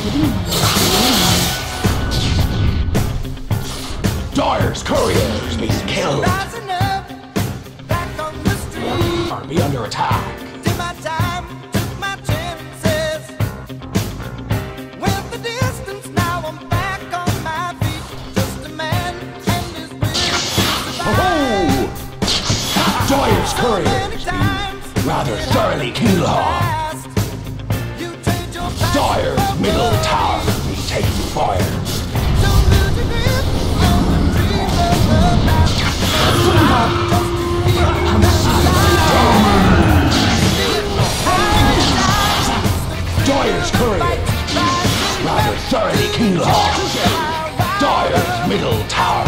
Dyer's couriers be killed. Rising up, back on the street. Army under attack. Did my time, took my chances. Went the distance, now I'm back on my feet. Just a man and his will to survive. Oh! Dyer's So many couriers times be rather thoroughly killed. past, you trade your past Dyer's for middle good. tower be taking fire. So lose your grip on the dream of the past. Just to feel Dyer's couriers rather thoroughly killed. Dyer's middle tower